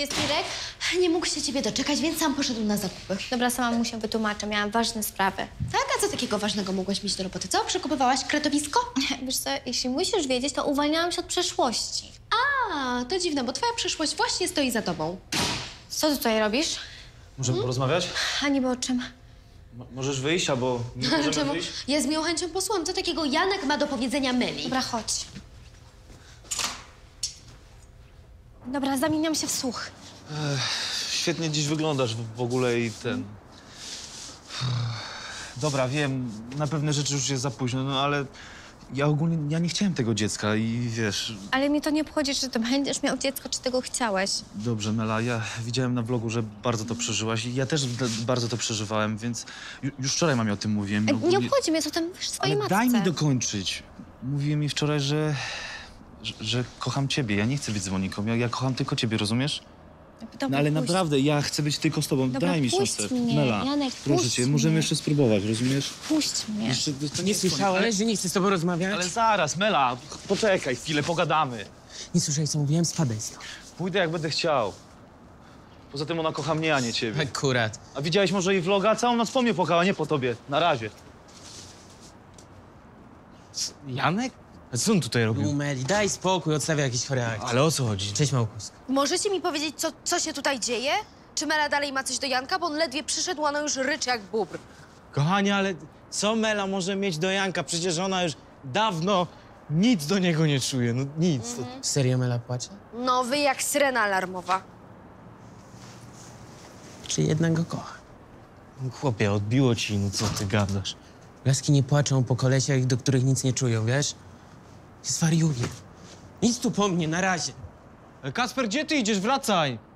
Jest Mirek? Nie mógł się ciebie doczekać, więc sam poszedł na zakupy. Dobra, sama mu się wytłumaczę. Miałam ważne sprawy. Tak? A co takiego ważnego mogłaś mieć do roboty? Co? Przekupywałaś kretowisko? Wiesz co, jeśli musisz wiedzieć, to uwalniałam się od przeszłości. A, to dziwne, bo twoja przyszłość właśnie stoi za tobą. Co ty tutaj robisz? Możemy porozmawiać? A niby o czym? Możesz wyjść, albo nie możemy Czemu? wyjść? Ja z miłą chęcią posłucham, co takiego Janek ma do powiedzenia Myli. Dobra, chodź. Dobra, zamieniam się w słuch. Świetnie dziś wyglądasz w ogóle i ten... Dobra, wiem, na pewne rzeczy już jest za późno, no ale ja ogólnie nie chciałem tego dziecka i wiesz... Ale mnie to nie obchodzi, czy ty będziesz miał dziecko, czy tego chciałeś. Dobrze, Mela, ja widziałem na vlogu, że bardzo to przeżyłaś i ja też bardzo to przeżywałem, więc już wczoraj mamie o tym mówiłem. Nie Ogólnie- obchodzi mnie, co tam mówisz swojej Ale matce. daj mi dokończyć. Mówiłem mi wczoraj, że kocham ciebie. Ja nie chcę być z Moniką. Ja kocham tylko ciebie, rozumiesz? Dobra, No ale puść. naprawdę, ja chcę być tylko z tobą. Dobra, Daj mi puść szansę. mnie, Mela, Janek, proszę puść cię, możemy mnie. jeszcze spróbować, rozumiesz? Puść mnie. Jeszcze, to Nie słyszałeś, że nie chcę z tobą rozmawiać? Ale zaraz, Mela, poczekaj chwilę, pogadamy. Nie słyszałeś, co mówiłem? Spadaj stąd. Pójdę jak będę chciał. Poza tym ona kocha mnie, a nie ciebie. Akurat. A widziałeś może jej vloga? Całą noc po mnie płakała, nie po tobie. Na razie. Janek? A co on tutaj robił? Umeli, daj spokój, odstawia jakieś chore akcje. Ale o co chodzi? Cześć, Małkuska. Możecie mi powiedzieć, co się tutaj dzieje? Czy Mela dalej ma coś do Janka? Bo on ledwie przyszedł, a ona już ryczy jak bóbr. Kochanie, ale co Mela może mieć do Janka? Przecież ona już dawno nic do niego nie czuje, no nic. To... Serio Mela płacze? No, wy jak syrena alarmowa. Czy jednak go kocha? No, chłopie, odbiło ci, no co ty gadasz? Laski nie płaczą po kolesiach, do których nic nie czują, wiesz? Zwariuje. Idź tu po mnie, na razie. Kasper, gdzie ty idziesz? Wracaj!